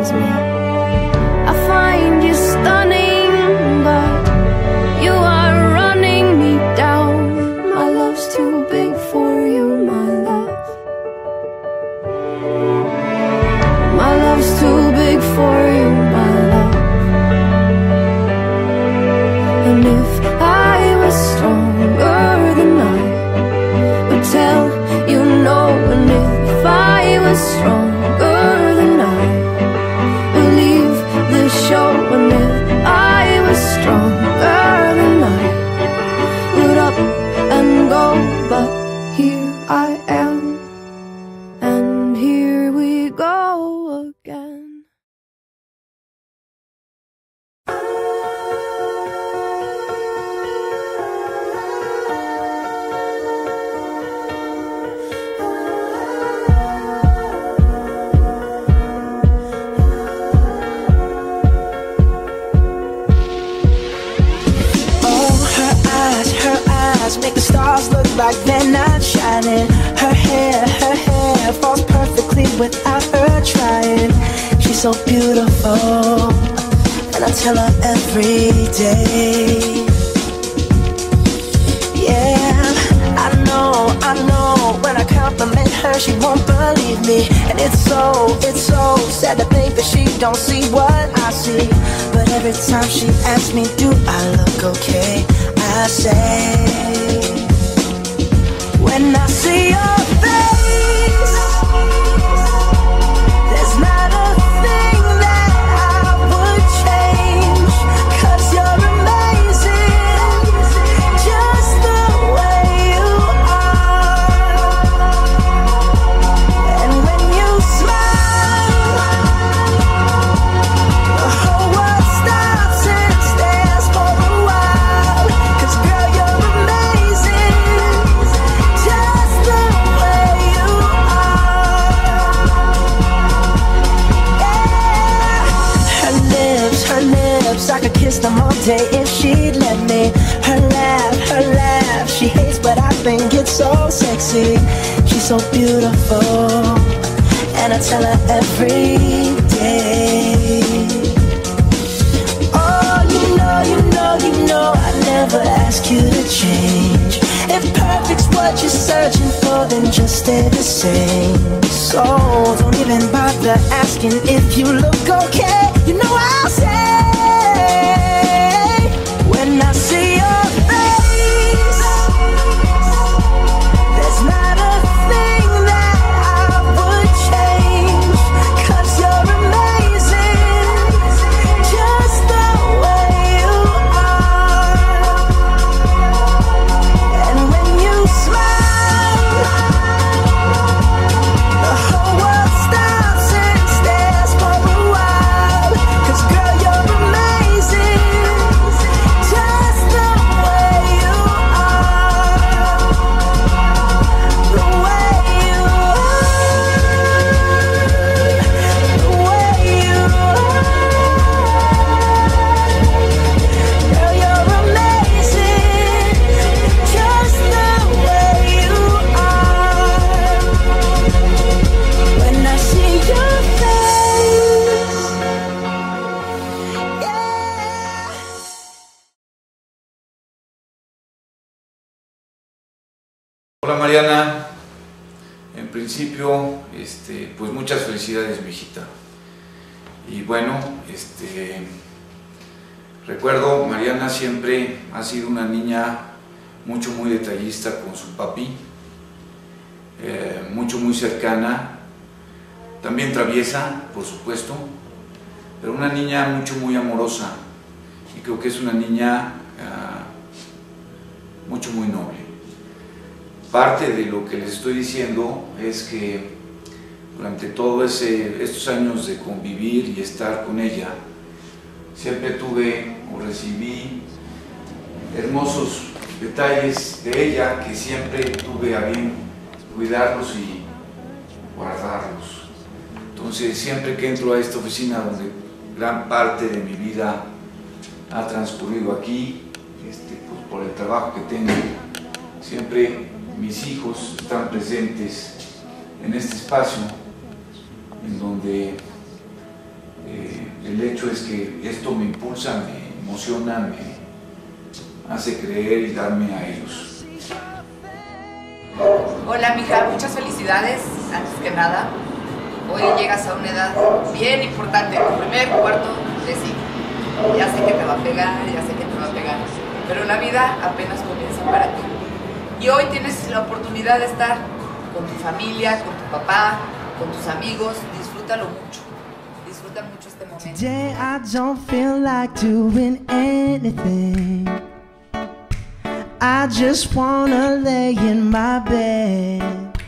surprise me. I find you stunning, but you are running me down. My love's too big for you, my love. My love's too big for you, my love. And if I was stronger than I would tell you no. And if I was stronger than I would leave the show. And if I was stronger than I would up and go. But here I am, and here we go again. Make the stars look like they're not shining. Her hair falls perfectly without her trying. She's so beautiful, and I tell her every day. Yeah, I know, when I compliment her, she won't believe me. And it's so sad to think that she don't see what I see. But every time she asks me, do I look okay, I say, when I see your face, there's not a thing that I would change. 'Cause you're amazing, just the way you are. And when you smile, the whole world stops and stares for a while. 'Cause girl, you're amazing, just the way you are. Yeah. Her lips, I could kiss them all day if she'd let me. Her laugh, she hates but I think it's so sexy. She's so beautiful, and I tell her every day. Oh, you know I never ask you to change. If perfect's what you're searching for, then just stay the same. So don't even bother asking if you look okay. You know I'll say, when I see your face, there's not a thing that I would change. 'Cause you're amazing, just the way you are. And when you smile, the whole world stops and stares for a while. 'Cause girl, you're amazing, just the way you are. The way you are, the way you are. Girl, you're amazing, just the way you are. When I see your face, yeah. Hola Mariana, en principio, pues muchas felicidades, mi hijita. Y bueno, recuerdo, Mariana siempre ha sido una niña muy detallista con su papi, muy cercana, también traviesa, por supuesto, pero una niña muy amorosa, y creo que es una niña muy noble. Parte de lo que les estoy diciendo es que durante todos estos años de convivir y estar con ella, siempre tuve o recibí hermosos detalles de ella que siempre tuve a bien cuidarlos y guardarlos. Entonces, siempre que entro a esta oficina donde gran parte de mi vida ha transcurrido aquí, pues por el trabajo que tengo, siempre mis hijos están presentes en este espacio en donde El hecho es que esto me impulsa, me emociona, me hace creer y darme a ellos. Hola mija, muchas felicidades, antes que nada. Hoy llegas a una edad bien importante, tu primer cuarto de sí. Ya sé que te va a pegar, ya sé que te va a pegar, pero la vida apenas comienza para ti. Y hoy tienes la oportunidad de estar con tu familia, con tu papá, con tus amigos. Disfrútalo mucho. Disfruta mucho este momento. Today I don't feel like doing anything. I just wanna lay in my bed.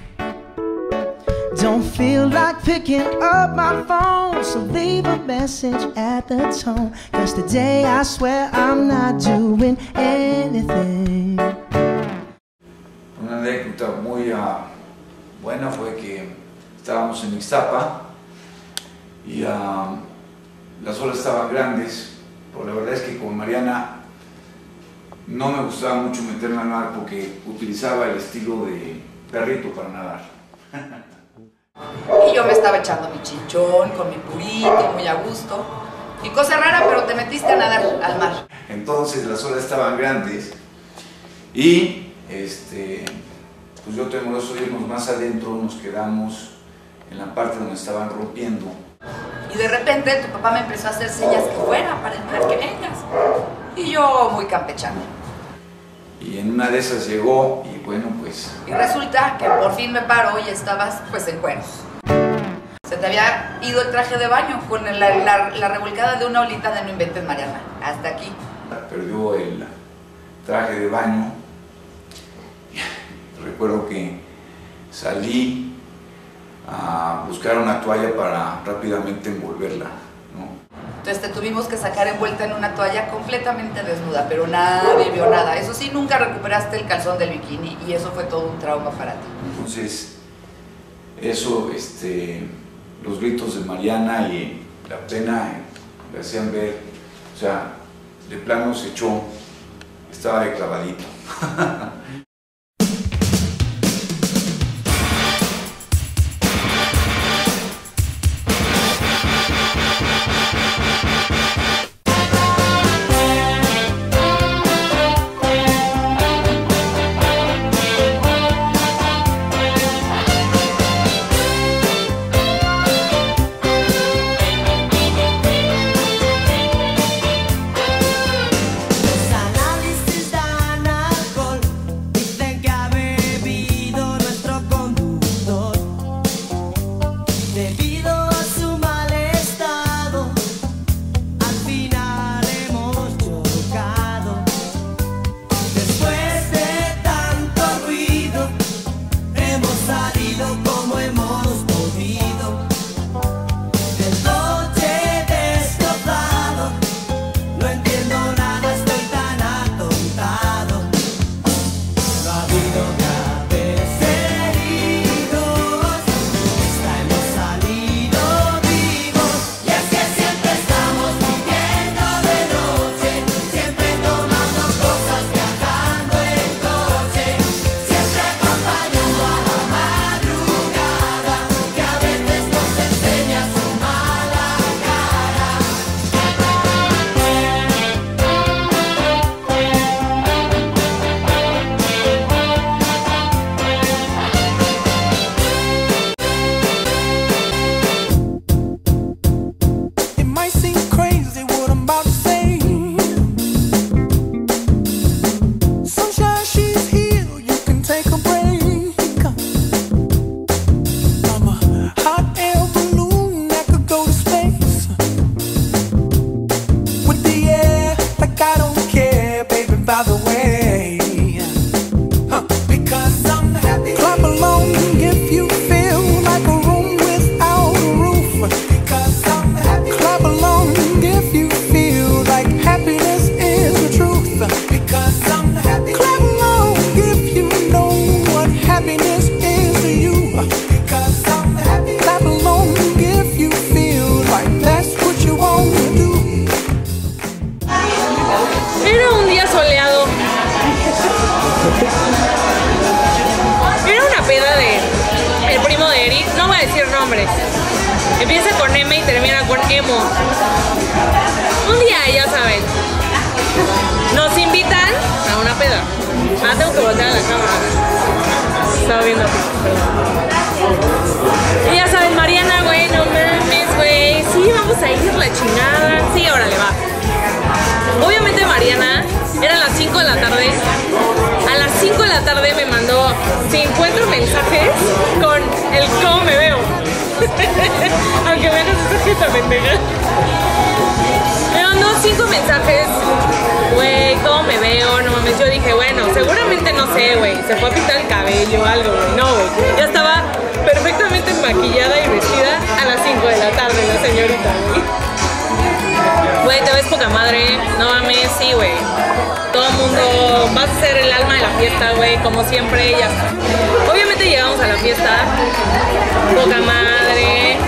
Don't feel like picking up my phone, so leave a message at the tone. 'Cause today I swear I'm not doing anything. Una anécdota muy buena fue que estábamos en Ixtapa y las olas estaban grandes, pero la verdad es que con Mariana no me gustaba mucho meterme al mar porque utilizaba el estilo de perrito para nadar. Y yo me estaba echando mi chinchón con mi purito, muy a gusto. Y cosa rara, pero te metiste a nadar al mar. Entonces las olas estaban grandes y pues yo temeroso de irnos más adentro, nos quedamos en la parte donde estaban rompiendo. Y de repente tu papá me empezó a hacer señas que fuera para el mar, que vengas. Y yo muy campechana. Y en una de esas llegó y bueno, pues... Y resulta que por fin me paro y estabas pues en cueros. Se te había ido el traje de baño con la revolcada de una olita de No Inventes Mariana. Hasta aquí. Perdió el traje de baño. Recuerdo que salí a buscar una toalla para rápidamente envolverla, ¿no? Entonces te tuvimos que sacar envuelta en una toalla completamente desnuda, pero nadie vio nada. Eso sí, nunca recuperaste el calzón del bikini y eso fue todo un trauma para ti. Entonces, eso, los gritos de Mariana y la pena le hacían ver, o sea, de plano se echó, estaba de clavadito. Empieza con M y termina con emo. Un día, ya saben, nos invitan a una peda. Ah, tengo que voltear a la cámara. Estaba viendo. Y ya saben, Mariana, güey, no mames, güey. Sí, vamos a ir, la chingada. Sí, órale, va. Obviamente Mariana, eran las 5 de la tarde. A las 5 de la tarde me mandó 50 mensajes con el cómo me veo. Aunque menos esa jeta pendeja. Me mandó 5 mensajes. Güey, ¿cómo me veo? No mames, yo dije, bueno, seguramente no sé, güey. Se fue a pintar el cabello o algo, güey. No, güey. Ya estaba perfectamente maquillada y vestida a las 5 de la tarde, la señorita, güey. Güey, te ves poca madre. No mames, sí, güey. Todo el mundo, vas a ser el alma de la fiesta, güey, como siempre, ya está. Obviamente llegamos a la fiesta, poca madre.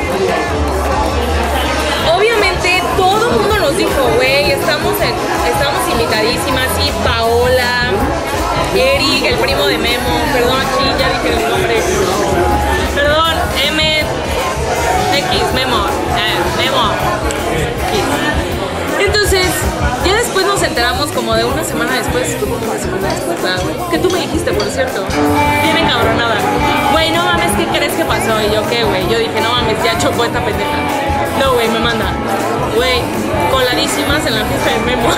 Obviamente todo el mundo nos dijo, güey, estamos invitadísimas, sí, Paola, Eric, el primo de Memo, perdón, aquí ya dije el nombre. Perdón, Memo, Memo. Entonces, ya después nos enteramos como de una semana después, que tú me dijiste, por cierto, bien encabronada. Güey, no mames, ¿qué crees que pasó? Y yo, ¿qué, güey? Yo dije, no mames, ya chocó esta pendeja. No, güey, me manda, güey, coladísimas en la fiesta de Memo.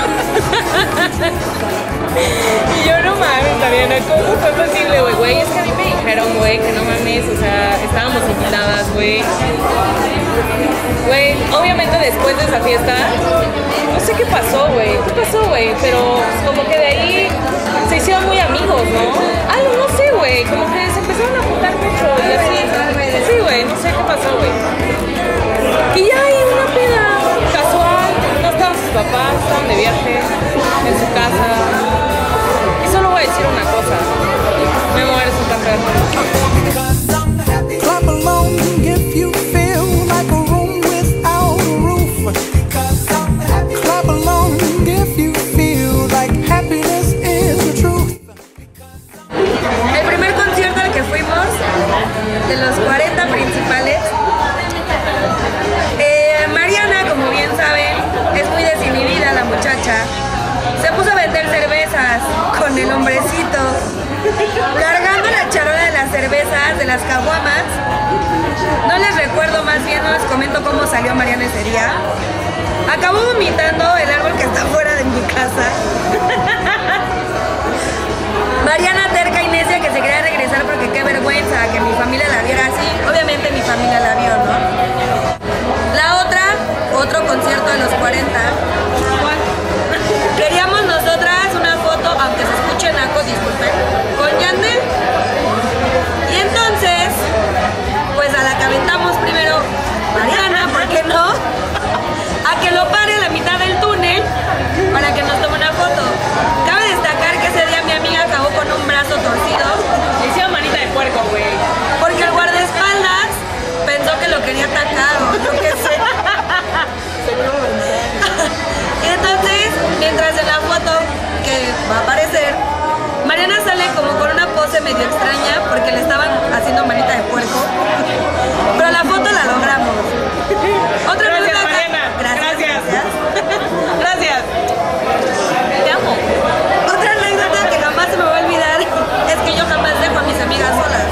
Y yo, no mames, Mariana, ¿cómo fue posible, güey? Güey, es que a mí me dijeron, güey, que no mames, o sea, estábamos invitadas, güey. Güey, obviamente después de esa fiesta, no sé qué pasó, güey. ¿Qué pasó, güey? Pero como que de ahí se hicieron muy amigos, ¿no? Algo, no sé, güey. Como que se empezaron a juntar mucho y así. Sí, güey, no sé qué pasó, güey. Y ya hay una peda casual. No estaban sus papás, estaban de viaje en su casa. Y solo voy a decir una cosa. Memo, eres un café. Clap along if you feel like a room without a roof. Clap along if you feel like happiness is the truth. El primer concierto al que fuimos, de los 40 principales, Mariana, como bien saben, es muy desinhibida la muchacha. Se puso a vender cervezas con el hombrecito, cargando la charola de las cervezas, de las caguamas. No les recuerdo, más bien no les comento cómo salió Mariana ese día. Acabó vomitando el árbol que está fuera de mi casa. Mariana terca y necia que se quería regresar porque qué vergüenza que mi familia la viera así. Obviamente mi familia la vio, ¿no? La otra, otro concierto de los 40. Queríamos nosotras una foto, aunque se escuche naco, disculpen, con Yandel. Y entonces, pues a la que aventamos primero, Mariana, ¿por qué no? A que lo pare a la mitad del túnel para que nos tome una foto. Cabe destacar que ese día mi amiga acabó con un brazo torcido. Le hicieron manita de puerco, güey. Porque el guardaespaldas pensó que lo quería atacar o yo qué sé. Y entonces, mientras en la foto que va a aparecer, Mariana sale como con una pose medio extraña porque le estaban haciendo manita de puerco. Pero la foto la logramos. Otra Gracias, cosa Mariana. Gracias. Gracias. Te amo. Otra anécdota que jamás se me va a olvidar es que yo jamás dejo a mis amigas solas.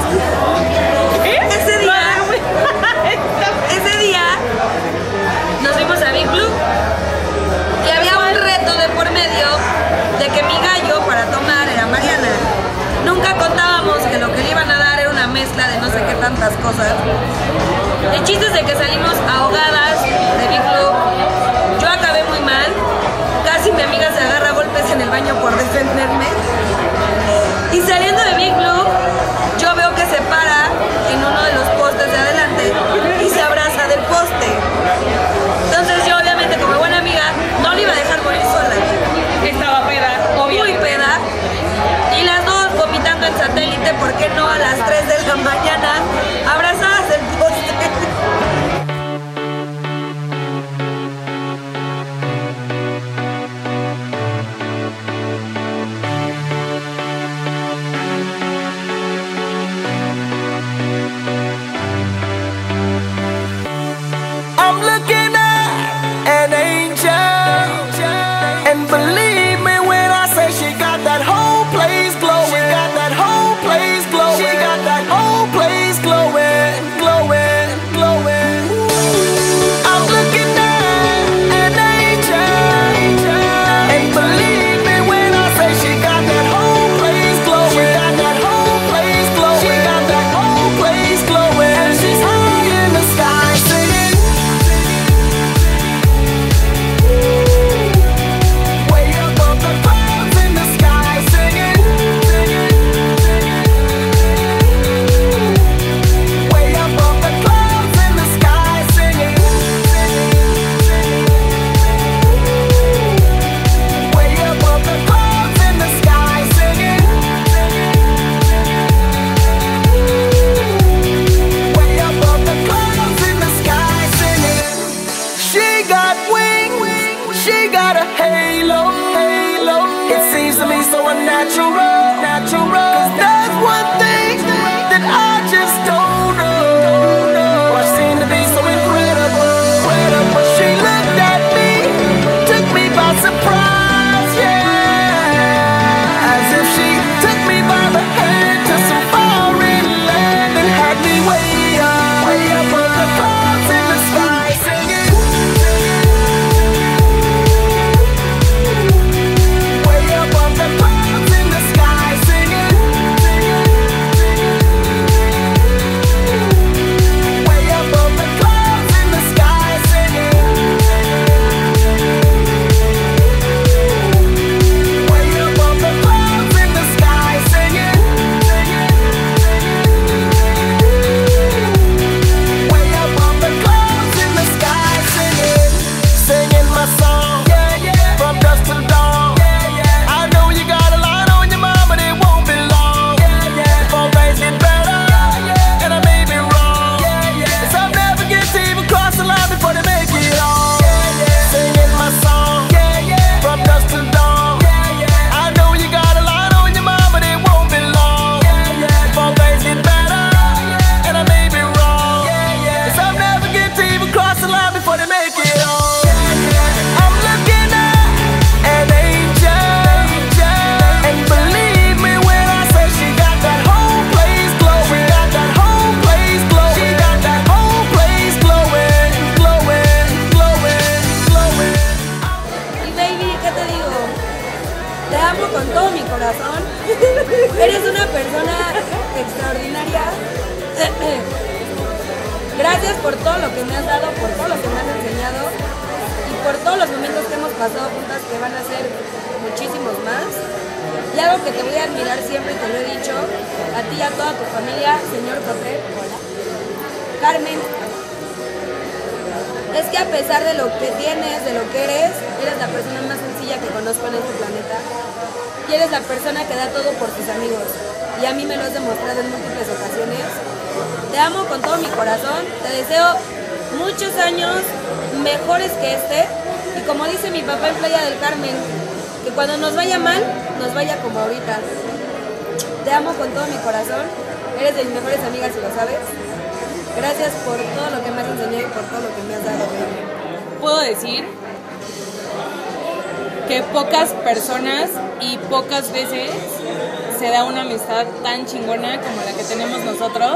Ese día nos fuimos a Big Blue y había un reto de por medio de que mi gallo para tomar era Mariana. Nunca contábamos que lo que le iban a dar era una mezcla de no sé qué tantas cosas. El chiste es de que salimos ahogadas de Big Blue. Yo acabé muy mal. Casi mi amiga se agarra a golpes en el baño por defenderme. Y saliendo de Big Blue, yo veo que se para en uno de los postes de adelante y se abraza del poste. Entonces yo obviamente como buena amiga no le iba a dejar morir sola. Estaba peda, Muy peda. Y las dos vomitando en satélite, ¿por qué no a las 3 de la mañana? Abrazadas del poste. Gracias por todo lo que me has dado, por todo lo que me has enseñado y por todos los momentos que hemos pasado juntas, que van a ser muchísimos más. Y algo que te voy a admirar siempre, te lo he dicho, a ti y a toda tu familia, señor Cotter, hola, Carmen, es que a pesar de lo que tienes, de lo que eres la persona más sencilla que conozco en este planeta y eres la persona que da todo por tus amigos. Y a mí me lo has demostrado en múltiples ocasiones. Te amo con todo mi corazón, te deseo muchos años mejores que este. Y como dice mi papá en Playa del Carmen, que cuando nos vaya mal, nos vaya como ahorita. Te amo con todo mi corazón, eres de mis mejores amigas y lo sabes. Gracias por todo lo que me has enseñado y por todo lo que me has dado. Puedo decir que pocas personas y pocas veces se da una amistad tan chingona como la que tenemos nosotros.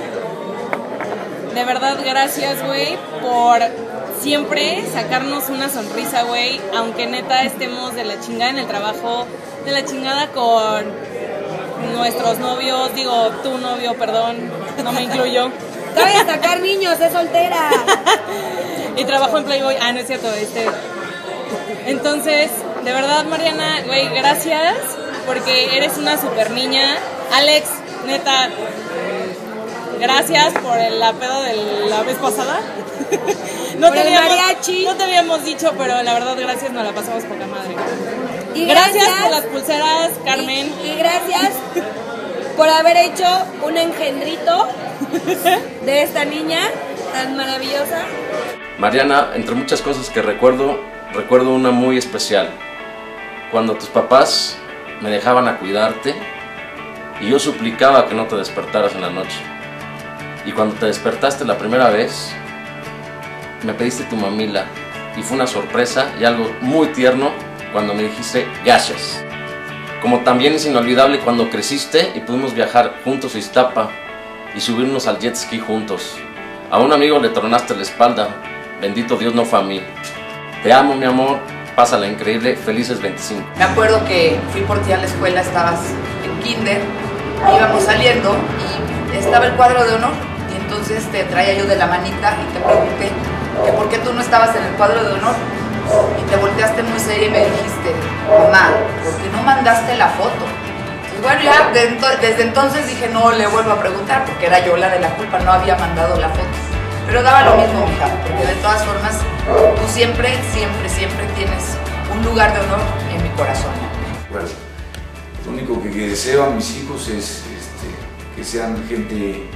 De verdad, gracias, güey, por siempre sacarnos una sonrisa, güey, aunque neta estemos de la chingada en el trabajo, de la chingada con nuestros novios, digo, tu novio, perdón, no me incluyo. Cabe sacar niños, es soltera. Y trabajo en Playboy, no es cierto, Entonces, de verdad, Mariana, güey, gracias, porque eres una super niña. Alex, neta, gracias por el pedo de la vez pasada. No por el mariachi. No te habíamos dicho, pero la verdad, gracias, nos la pasamos poca madre. Y gracias por las pulseras, Carmen. Y gracias por haber hecho un engendrito de esta niña tan maravillosa. Mariana, entre muchas cosas que recuerdo una muy especial. Cuando tus papás me dejaban a cuidarte y yo suplicaba que no te despertaras en la noche. Y cuando te despertaste la primera vez, me pediste tu mamila y fue una sorpresa y algo muy tierno cuando me dijiste gracias. Como también es inolvidable cuando creciste y pudimos viajar juntos a Iztapa y subirnos al jet ski juntos. A un amigo le tronaste la espalda, bendito Dios no fue a mí. Te amo, mi amor, pásala increíble, felices 25. Me acuerdo que fui por ti a la escuela, estabas en kinder, íbamos saliendo y estaba el cuadro de honor y entonces te traía yo de la manita y te pregunté que por qué tú no estabas en el cuadro de honor y te volteaste muy seria y me dijiste, mamá, ¿por qué no mandaste la foto? Y bueno, ya desde entonces dije, no le vuelvo a preguntar porque era yo la de la culpa, no había mandado la foto. Pero daba lo mismo, mija, porque de todas formas tú siempre tienes un lugar de honor en mi corazón. Bueno, lo único que deseo a mis hijos es que sean gente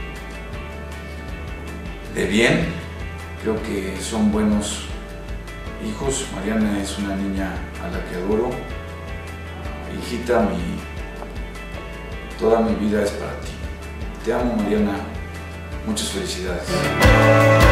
de bien. Creo que son buenos hijos. Mariana es una niña a la que adoro. Hijita, toda mi vida es para ti. Te amo, Mariana. Muchas felicidades.